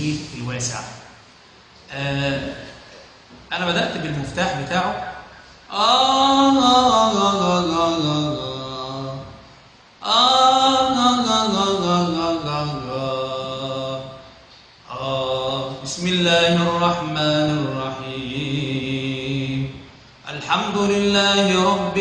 فضله الواسع. أنا بدأت بالمفتاح بتاعه بسم الله الرحمن الرحيم. الحمد لله رب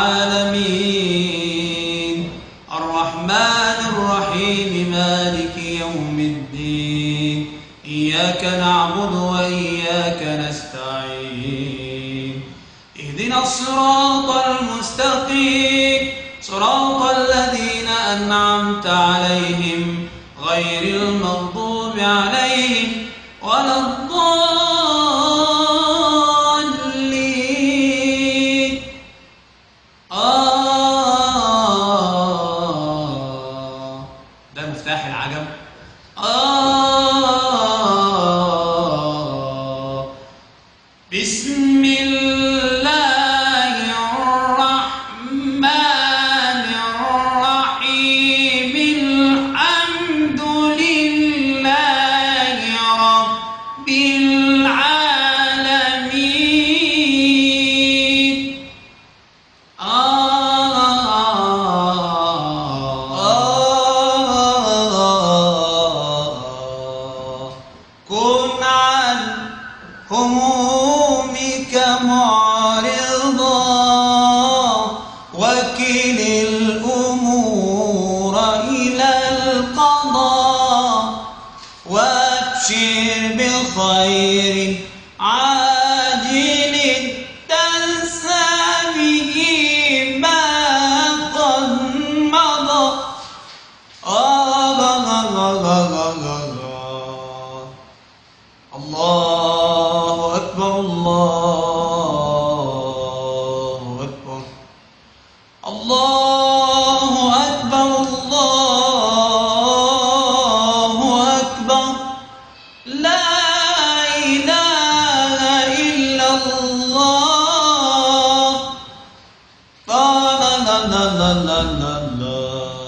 العالمين الرحمن الرحيم مالك يوم الدين إياك نعبد وإياك نستعين اهدنا الصراط المستقيم صراط الذين أنعمت عليهم غير المغضوب عليهم ولا الضالين. ده مفتاح العجم. بسم الله الرحمن الرحيم الحمد لله رب العالمين. كن عن همومك معرضا وكل الأمور إلى القضاء وابشر بخير عاجل تنسى به ما قد مضى. الله أكبر الله أكبر الله أكبر الله أكبر لا إله إلا الله. لا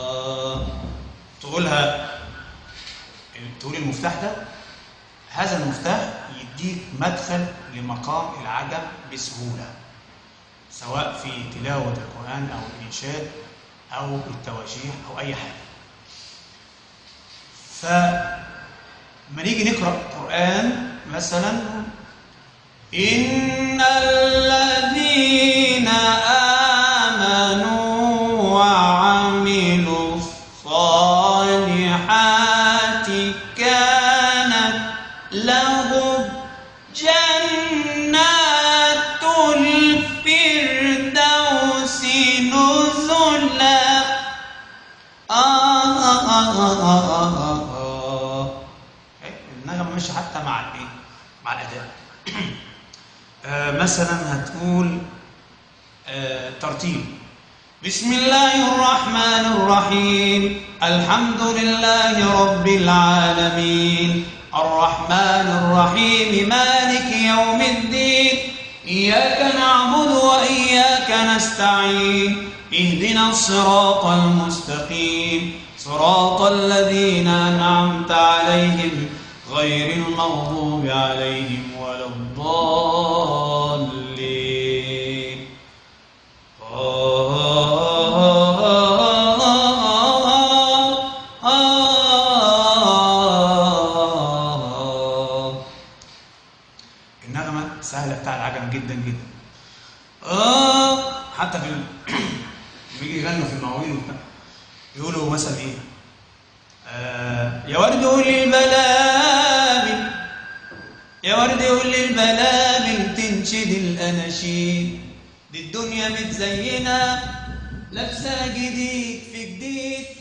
تقول المفتاح ده، هذا المفتاح يديك مدخل لمقام العجم بسهولة، سواء في تلاوة القرآن أو الإنشاد أو التواشيح أو أي حاجة. فما نيجي نقرأ القرآن مثلا إن الذين آمنوا وعملوا الصالحات كانت لهم جنات الفردوس نزلا. النغمة ماشية حتى مع الايه؟ مع الأداء. مثلا هتقول ترتيب بسم الله الرحمن الرحيم الحمد لله رب العالمين الرحمن الرحيم مالك يوم الدين إياك نعبد وإياك نستعين اهدنا الصراط المستقيم صراط الذين أنعمت عليهم غير المغضوب عليهم ولا الضالين. النغمة سهلة بتاع العجم جدا جدا. حتى في بيجي يغنوا في المواويل وبتاع يقولوا مثلا ايه يا ورد قول للبلابل يا ورد قول للبلابل تنشد الأناشيد دي الدنيا متزينة لابسة جديد في جديد